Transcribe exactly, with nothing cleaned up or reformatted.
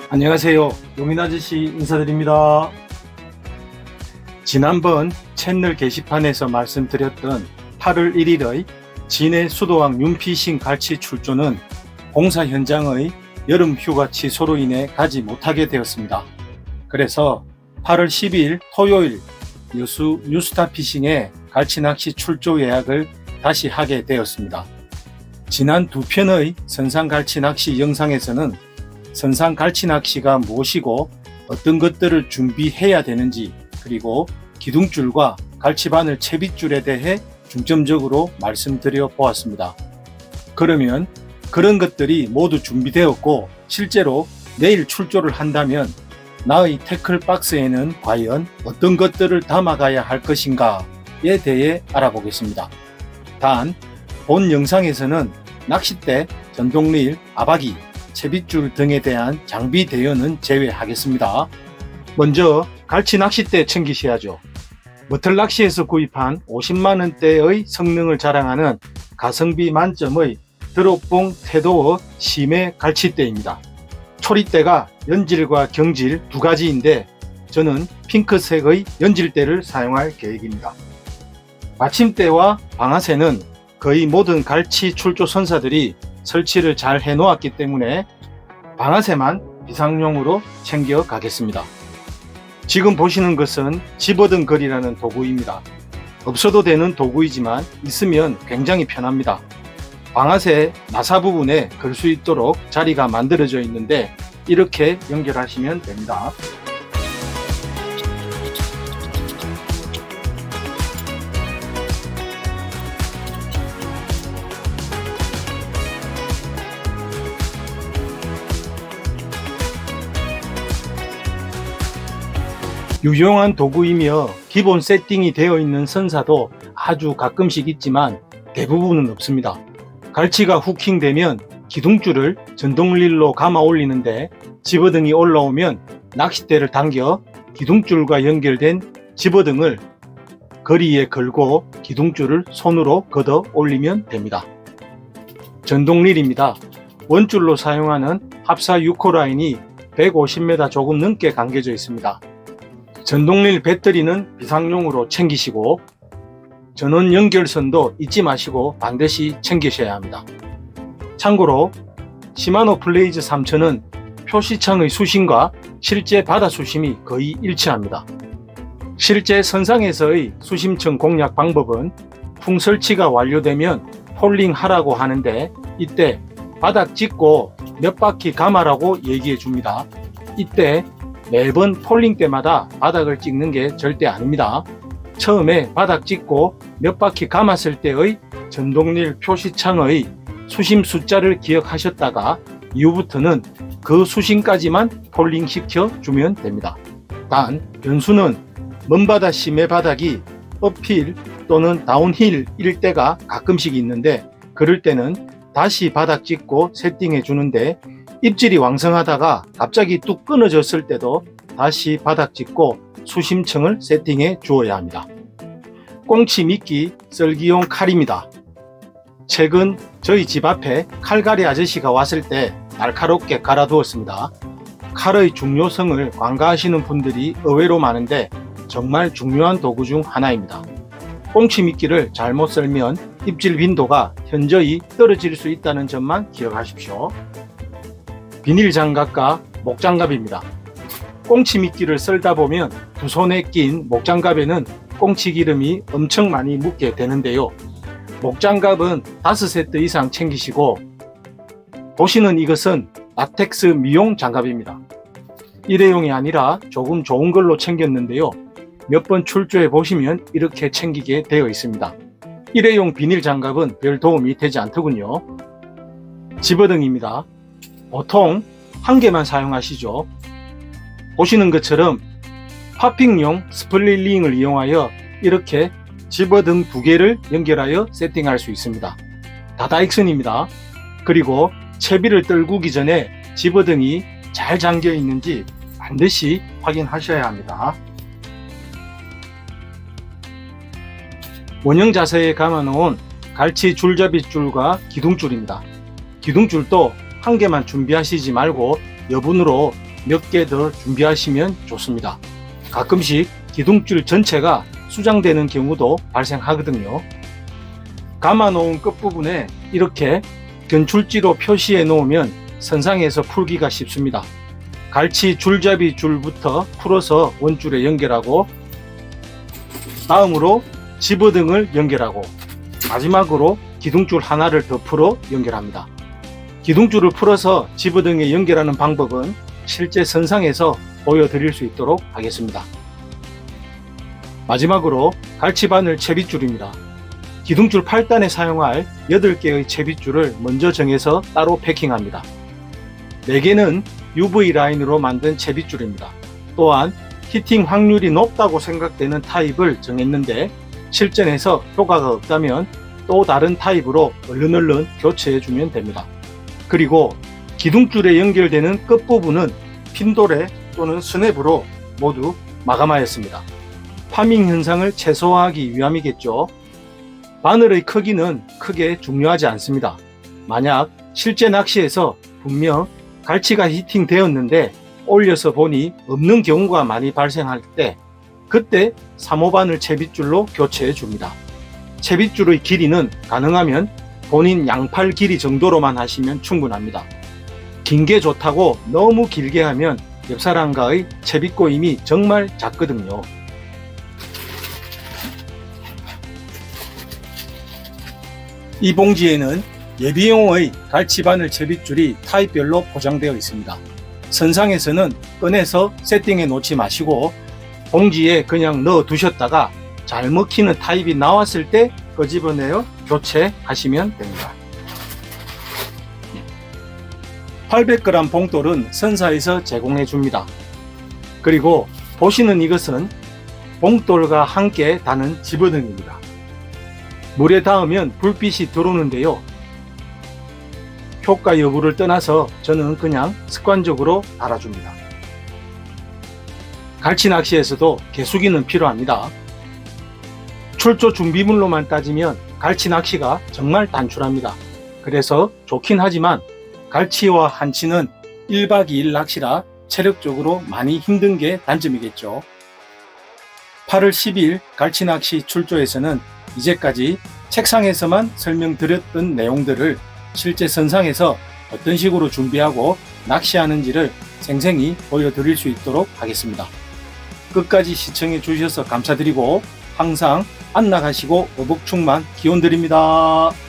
안녕하세요. 용인아저씨 인사드립니다. 지난번 채널 게시판에서 말씀드렸던 팔월 일일의 진해 수도왕 윤피싱 갈치 출조는 공사 현장의 여름 휴가 취소로 인해 가지 못하게 되었습니다. 그래서 팔월 십일 토요일 여수 뉴스타피싱의 갈치 낚시 출조 예약을 다시 하게 되었습니다. 지난 두 편의 선상 갈치 낚시 영상에서는 선상 갈치 낚시가 무엇이고 어떤 것들을 준비해야 되는지, 그리고 기둥줄과 갈치바늘 채빗줄에 대해 중점적으로 말씀드려 보았습니다. 그러면 그런 것들이 모두 준비되었고 실제로 내일 출조를 한다면 나의 태클 박스에는 과연 어떤 것들을 담아가야 할 것인가에 대해 알아보겠습니다. 단, 본 영상에서는 낚싯대, 전동릴, 아바기, 채빗줄 등에 대한 장비 대여는 제외하겠습니다. 먼저 갈치 낚싯대 챙기셔야죠. 머틀낚시에서 구입한 오십만 원대의 성능을 자랑하는 가성비 만점의 드롭봉 태도어 심해 갈치대입니다. 초리대가 연질과 경질 두 가지인데 저는 핑크색의 연질대를 사용할 계획입니다. 받침대와 방아쇠는 거의 모든 갈치 출조 선사들이 설치를 잘 해놓았기 때문에 방아쇠만 비상용으로 챙겨 가겠습니다. 지금 보시는 것은 집어등 걸이라는 도구입니다. 없어도 되는 도구이지만 있으면 굉장히 편합니다. 방아쇠 나사 부분에 걸 수 있도록 자리가 만들어져 있는데 이렇게 연결하시면 됩니다. 유용한 도구이며 기본 세팅이 되어 있는 선사도 아주 가끔씩 있지만 대부분은 없습니다. 갈치가 후킹되면 기둥줄을 전동릴로 감아 올리는데 집어등이 올라오면 낚싯대를 당겨 기둥줄과 연결된 집어등을 거리에 걸고 기둥줄을 손으로 걷어 올리면 됩니다. 전동릴입니다. 원줄로 사용하는 합사 육 호 라인이 백오십 미터 조금 넘게 감겨져 있습니다. 전동릴 배터리는 비상용으로 챙기시고 전원 연결선도 잊지 마시고 반드시 챙기셔야 합니다. 참고로 시마노 플레이즈 삼천은 표시창의 수심과 실제 바다 수심이 거의 일치합니다. 실제 선상에서의 수심층 공략 방법은 풍 설치가 완료되면 폴링 하라고 하는데 이때 바닥 찍고 몇 바퀴 감아라고 얘기해 줍니다. 이때 매번 폴링 때마다 바닥을 찍는 게 절대 아닙니다. 처음에 바닥 찍고 몇 바퀴 감았을 때의 전동릴 표시창의 수심 숫자를 기억하셨다가 이후부터는 그 수심까지만 폴링 시켜 주면 됩니다. 단 변수는 먼바다 심해 바닥이 업힐 또는 다운힐일 때가 가끔씩 있는데 그럴 때는 다시 바닥 찍고 세팅해 주는데 입질이 왕성하다가 갑자기 뚝 끊어졌을 때도 다시 바닥 찍고 수심층을 세팅해 주어야 합니다. 꽁치 미끼 썰기용 칼입니다. 최근 저희 집 앞에 칼갈이 아저씨가 왔을 때 날카롭게 갈아두었습니다. 칼의 중요성을 관가하시는 분들이 의외로 많은데 정말 중요한 도구 중 하나입니다. 꽁치 미끼를 잘못 썰면 입질 빈도가 현저히 떨어질 수 있다는 점만 기억하십시오. 비닐 장갑과 목장갑입니다. 꽁치 미끼를 썰다 보면 두 손에 낀 목장갑에는 꽁치 기름이 엄청 많이 묻게 되는데요. 목장갑은 다섯 세트 이상 챙기시고 보시는 이것은 라텍스 미용 장갑입니다. 일회용이 아니라 조금 좋은 걸로 챙겼는데요. 몇 번 출조해 보시면 이렇게 챙기게 되어 있습니다. 일회용 비닐 장갑은 별 도움이 되지 않더군요. 집어등입니다. 보통 한 개만 사용하시죠. 보시는 것처럼 파핑용 스플릿링을 이용하여 이렇게 집어등 두 개를 연결하여 세팅할 수 있습니다. 다다익선입니다. 그리고 채비를 떨구기 전에 집어등이 잘 잠겨 있는지 반드시 확인하셔야 합니다. 원형 자세에 감아 놓은 갈치 줄잡이 줄과 기둥줄입니다. 기둥줄도 한 개만 준비하시지 말고 여분으로 몇 개 더 준비하시면 좋습니다. 가끔씩 기둥줄 전체가 수장되는 경우도 발생하거든요. 감아 놓은 끝부분에 이렇게 견출지로 표시해 놓으면 선상에서 풀기가 쉽습니다. 갈치 줄잡이 줄부터 풀어서 원줄에 연결하고, 다음으로 집어등을 연결하고, 마지막으로 기둥줄 하나를 더 풀어 연결합니다. 기둥줄을 풀어서 집어등에 연결하는 방법은 실제 선상에서 보여드릴 수 있도록 하겠습니다. 마지막으로 갈치바늘 채빗줄입니다. 기둥줄 팔 단에 사용할 여덟 개의 채빗줄을 먼저 정해서 따로 패킹합니다. 네 개는 유브이 라인으로 만든 채빗줄입니다. 또한 히팅 확률이 높다고 생각되는 타입을 정했는데 실전에서 효과가 없다면 또 다른 타입으로 얼른 얼른 교체해주면 됩니다. 그리고 기둥줄에 연결되는 끝부분은 핀도레 또는 스냅으로 모두 마감하였습니다. 파밍 현상을 최소화하기 위함이겠죠. 바늘의 크기는 크게 중요하지 않습니다. 만약 실제 낚시에서 분명 갈치가 히팅 되었는데 올려서 보니 없는 경우가 많이 발생할 때, 그때 삼 호 바늘 채빗줄로 교체해 줍니다. 채빗줄의 길이는 가능하면 본인 양팔 길이 정도로만 하시면 충분합니다. 긴 게 좋다고 너무 길게 하면 옆사람과의 채빗꼬임이 정말 작거든요. 이 봉지에는 예비용의 갈치바늘 채빗줄이 타입별로 포장되어 있습니다. 선상에서는 꺼내서 세팅해 놓지 마시고 봉지에 그냥 넣어 두셨다가 잘 먹히는 타입이 나왔을 때 끄집어내어 교체하시면 됩니다. 팔백 그램 봉돌은 선사에서 제공해 줍니다. 그리고 보시는 이것은 봉돌과 함께 다는 집어등입니다. 물에 닿으면 불빛이 들어오는데요. 효과 여부를 떠나서 저는 그냥 습관적으로 달아줍니다. 갈치 낚시에서도 개수기는 필요합니다. 출조 준비물로만 따지면 갈치 낚시가 정말 단출합니다. 그래서 좋긴 하지만 갈치와 한치는 일 박 이 일 낚시라 체력적으로 많이 힘든 게 단점이겠죠. 팔월 십일 갈치 낚시 출조에서는 이제까지 책상에서만 설명드렸던 내용들을 실제 선상에서 어떤 식으로 준비하고 낚시하는지를 생생히 보여드릴 수 있도록 하겠습니다. 끝까지 시청해 주셔서 감사드리고 항상 안 나가시고 어복충만 기원드립니다.